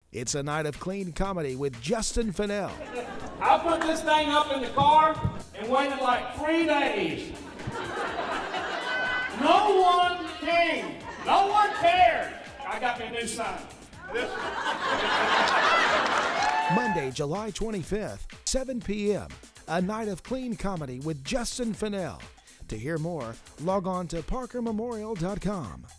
It's a night of clean comedy with Justin Fennell. I put this thing up in the car and waited like 3 days. No one came. No one cared. I got me a new sign. Monday, July 25th, 7 p.m. A night of clean comedy with Justin Fennell. To hear more, log on to parkermemorial.com.